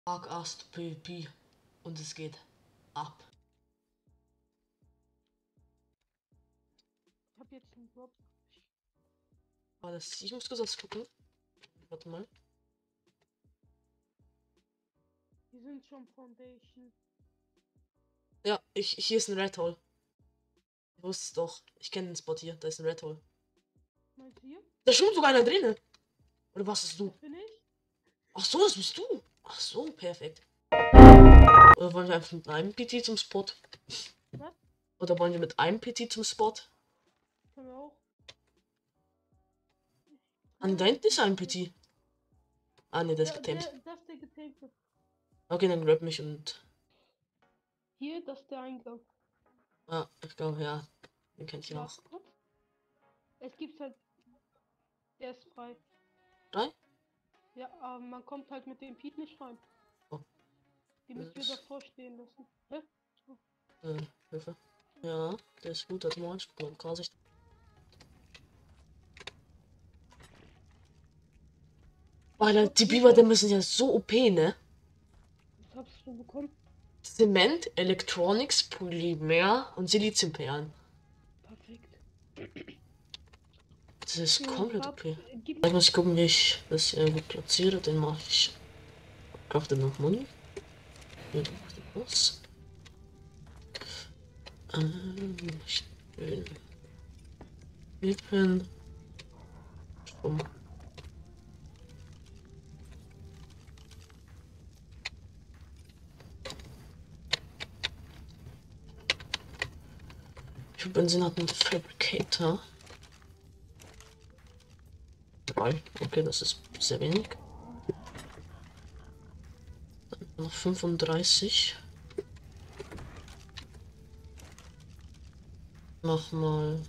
Argast PvP und es geht ab. Ich hab jetzt einen Drop. Aber das, ich muss kurz gucken. Warte mal. Die sind schon Foundation. Ja, hier ist ein Red Hole. Ich wusste es doch. Ich kenne den Spot hier. Da ist ein Red Hole. Meinst du hier? Da ist schon sogar einer drin. Oder was ist du? Das bin ich. Ach so, das bist du. Ach so, perfekt. Oder wollen wir einfach mit einem PT zum Spot? Was? Oder wollen wir mit einem PT zum Spot? Können wir auch. Ah, da hinten ist ein PT. Ah, ne, der ist Ja, getamed. das ist der getamte. Okay, dann grab mich und. Hier, das ist der Eingang. Ah, ich glaube, ja. Den kennt ihr auch. Warte kurz. Es gibt halt. Der ist frei. Drei? Ja, aber man kommt halt mit dem Pete nicht rein. Oh. Die müssen wir davor stehen lassen. Hä? Hilfe. Ja, der ist gut, das mal. Ich bin Vorsicht. Alter, die Biber, die müssen ja so OP, ne? Was hast du bekommen? Zement, Electronics, Polymer und Siliziumperlen. Perfekt. Das ist komplett OP. Gib Ich muss gucken, wie ich das irgendwie platziere. Den mache ich. Crafte noch Money. Hier macht er was. Schön. Lippen. Strom. Ich habe Benzin hat einen Fabricator. 3. Okay, das ist sehr wenig. Dann noch 35. Mach mal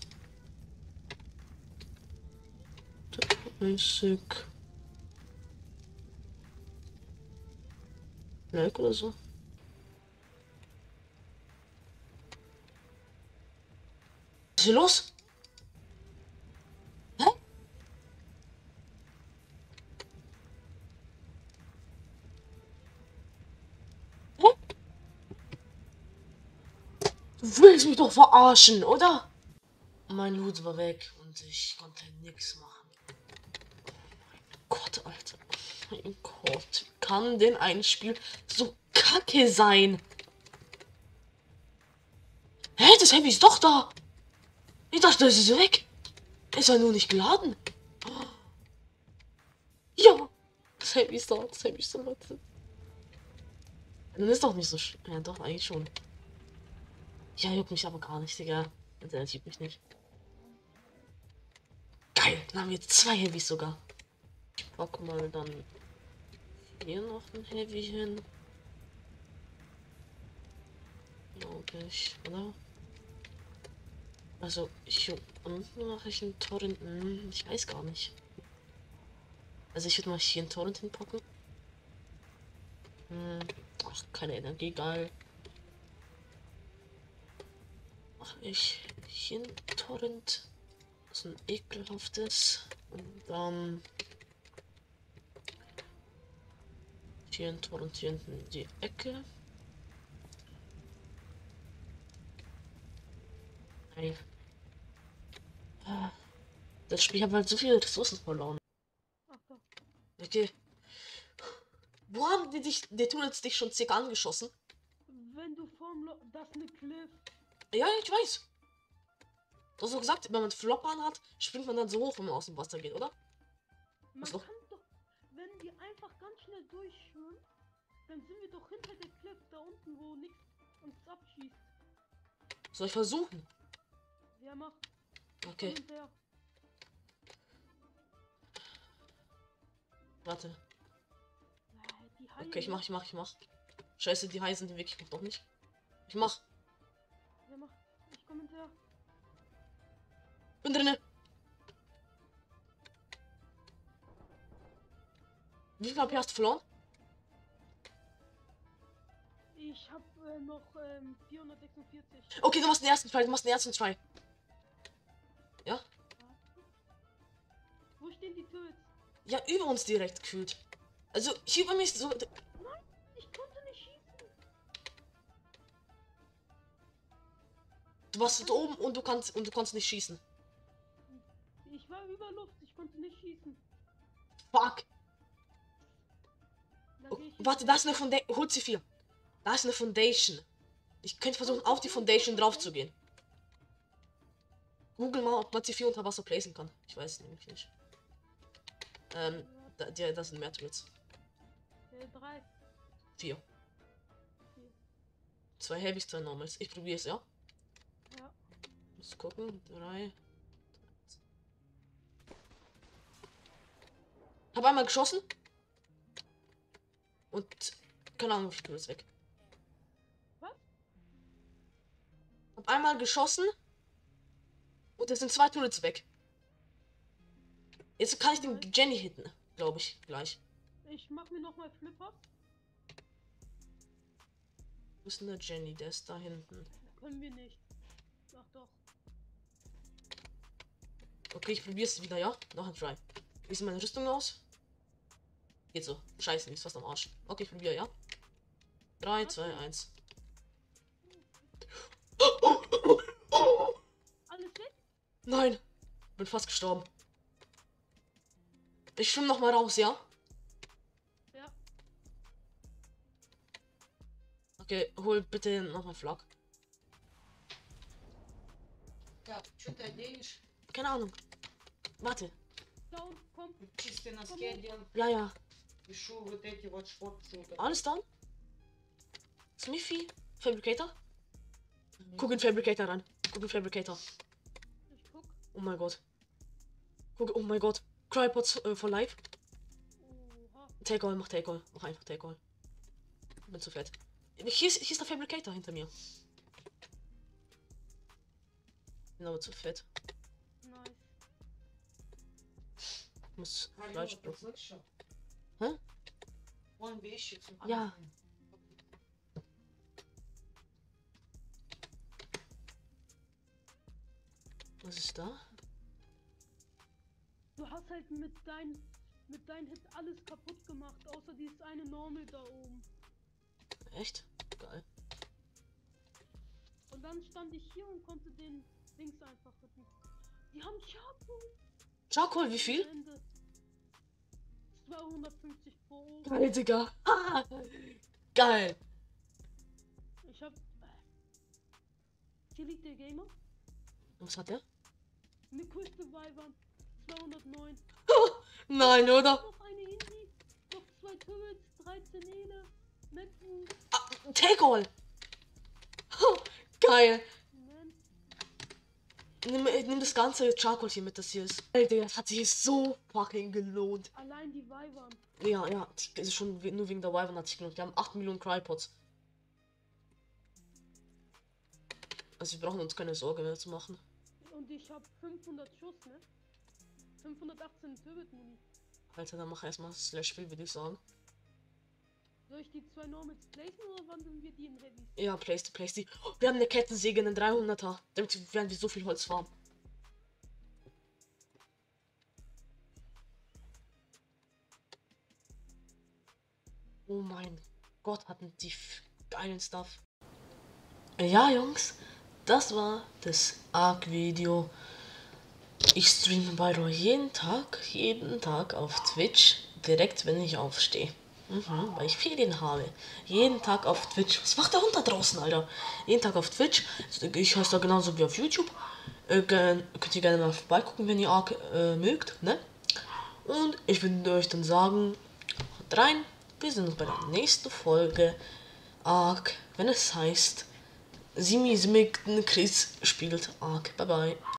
30. Like oder so. Was ist hier los? Hä? Hä? Du willst mich doch verarschen, oder? Mein Loot war weg und ich konnte nichts machen. Gott, Alter. Oh mein Gott. Wie kann denn ein Spiel so kacke sein? Hä? Das Handy ist doch da. Ich dachte, das ist weg. Ist ja nur nicht geladen. Ja. Das Handy ist da. Das Handy ist da, Leute. Dann ist doch nicht so. Ja, doch, eigentlich schon. Ja, juckt mich aber gar nicht, Digga. Der juckt mich nicht. Geil. Dann haben wir 2 Heavys sogar. Ich pack mal dann hier noch ein Heavy hin. Glaube ich, oder? Also, hier unten mache ich einen Torrent. Ich weiß gar nicht. Also, ich würde mal hier einen Torrent hinpacken. Ach, keine Energie, geil. Mache ich hier einen Torrent. Das ist ein ekelhaftes. Und dann. Hier ein Torrent hier hinten in die Ecke. Nein. Das Spiel hat halt so viele Ressourcen verloren. Ach so. Okay. Wo haben die dich, der tun jetzt dich schon circa angeschossen? Wenn du das ist eine Cliff. Ja, ich weiß. Du hast doch gesagt, wenn man Flop an hat, springt man dann so hoch, wenn man aus dem Wasser geht, oder? Man Was noch? kann doch, wenn wir einfach ganz schnell durchschwimmen, dann sind wir doch hinter der Cliff da unten, wo nichts uns abschießt. Soll ich versuchen? Wer macht? Okay, Hinterher. warte. Die Haie. Okay, ich mach. Scheiße, die Haie sind wirklich gut, doch nicht. Ich mach. Wer macht? Ich komme hinterher. Bin drinne. Wie viel HP hast du verloren? Ich hab noch 446. Okay, du machst den ersten Try. Ja? Wo stehen die Turrets? Ja, über uns direkt gefühlt. Also, hier bei mir ist so. Nein! Du warst da oben und du kannst nicht schießen. Ich war über Luft, ich konnte nicht schießen. Fuck. Dann Oh, geh ich warte, da ist eine Foundation. Hol C4. Da ist eine Foundation. Ich könnte versuchen, auf die Foundation drauf zu gehen. Google mal, ob man C4 unter Wasser placen kann. Ich weiß es nämlich nicht. Das sind mehr Turrets. 3. 4. 2 Heavys, 2 Normals. Ich probiere es, ja? Ja. Muss gucken. 3. Hab einmal geschossen. Und keine Ahnung, wie viel ist weg. Was? Hab einmal geschossen. Und es sind 2 Turrets weg. Jetzt kann ich den Jenny hitten, glaube ich, gleich. Ich mach mir nochmal Flipper. Wo ist denn der Jenny? Der ist da hinten. Können wir nicht. Ach doch. Okay, ich probiere es wieder, ja? Noch ein Try. Wie sieht meine Rüstung aus? Geht so. Scheiße, die ist fast am Arsch. Okay, ich probiere, ja? 3, 2, 1. Alles weg? Nein! Bin fast gestorben. Ich schwimme noch mal raus, ja? Ja. Okay, hol bitte noch mal Flak. Так, что ты оденешь? Keine Ahnung. Warte. Down, komm. Чистые носки одел. Ja, ja. Пишу вот эти вот шорты. Alles down? Smithy? Fabricator? Guck in Fabricator rein. Guck in Fabricator. Ich guck. Oh mein Gott. Guck, oh mein Gott. Crypods for life. Oha. Take all, mach Take all. Mach einfach Take all. Bin zu fett. Hier ist der Fabricator hinter mir. Bin aber zu fett. Nice. Muss Алло, Fleisch ты drucken. слышал? Hä? Вон вещи. Ja. Was ist da? Du hast halt mit deinen Hit alles kaputt gemacht, außer dieses eine Normal da oben. Echt? Geil. Und dann stand ich hier und konnte den Dings einfach hitten. Die haben Charcoal. Charcoal, wie viel? Ende. 250 pro Ohren. Geil, Digga. Ah, geil. Ich hab. Hier liegt der Gamer. Was hat der? Eine Küste Wyvern. 209. Nein, oder? Noch eine Indie. Noch 2 Turrets. 13 Ele. Metzen. Take all. Geil. Moment. Nimm das ganze Charcoal hier mit, das hier ist. Alter, das hat sich so fucking gelohnt. Allein die Wyvern. Ja, ja, das ist schon nur wegen der Wyvern hat sich gelohnt. Wir haben 8 Millionen Crypods. Also wir brauchen uns keine Sorge mehr zu machen. Und ich hab 500 Schuss, ne? 518 Turret-Muni. Alter, dann mach erstmal Slash-Spiel, würde ich sagen. Soll ich die 2 Normals placen oder wandeln wir die in Heavy? Ja, place die. Oh, wir haben eine Kettensäge, einen 300er. Damit werden wir so viel Holz farmen. Oh mein Gott, hatten die geilen Stuff. Ja, Jungs, das war das Arc-Video. Ich streame bei Roy jeden Tag auf Twitch, direkt wenn ich aufstehe. Weil ich Ferien habe. Jeden Tag auf Twitch. Was macht der Hund da draußen, Alter? Jeden Tag auf Twitch. Ich heiße da genauso wie auf YouTube. Könnt ihr gerne mal vorbeigucken, wenn ihr Arc mögt, ne? Und ich würde euch dann sagen, haut rein. Wir sehen uns bei der nächsten Folge Arc, wenn es heißt Simi Chris spielt Arc. Bye bye.